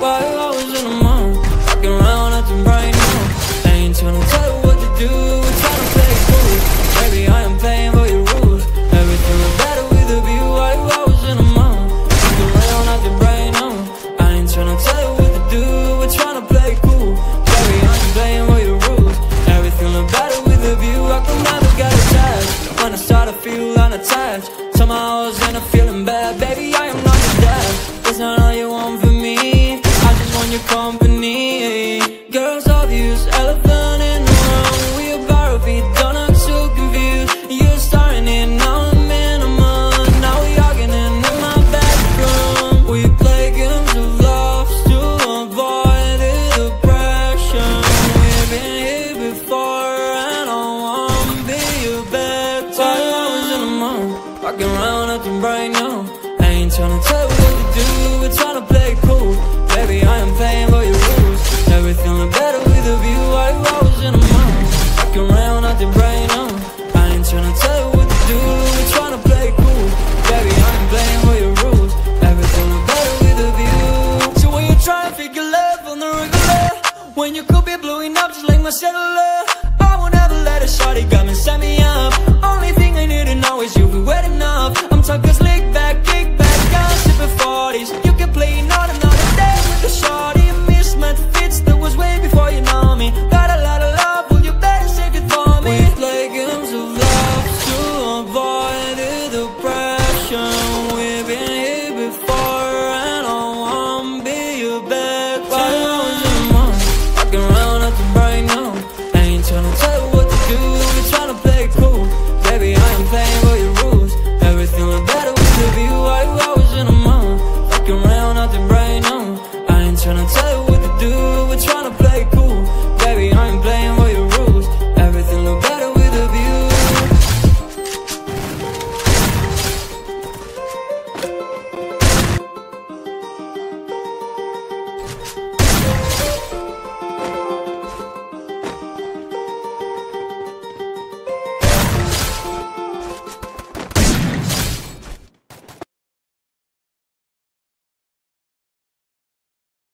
Why you always in the mood? Walking around acting brand new. I ain't tryna tell you what to do, we're tryna play it cool. Baby, I am playing by your rules. Everything look better with a view. Why you always in the mood? Walking around acting brand new. I ain't tryna tell you what to do, we're tryna play it cool. Baby, I am playing by your rules. Everything look better with a view. I can never get attached. When I start to feel unattached, somehow I was in a feeling bad. Baby, I am not your dad. That's not all you want from me. I just want your company. Girls obvious, elephant in the room. We about to be done, I'm so confused. You're starting it, now I'm in a mood. Now we arguing in my bedroom. We play games of love to avoid the depression. We've been here before and I wanna be your bed. Why you always in the mood? Walking around acting brand new. I ain't tryna tell you what to do, we're tryna play cool.